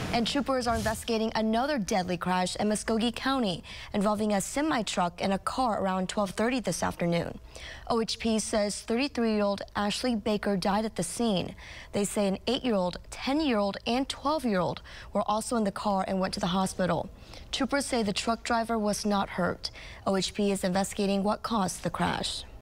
And troopers are investigating another deadly crash in Muskogee County involving a semi-truck and a car around 12:30 this afternoon. OHP says 33-year-old Ashley Baker died at the scene. They say an 8-year-old, 10-year-old, and 12-year-old were also in the car and went to the hospital. Troopers say the truck driver was not hurt. OHP is investigating what caused the crash.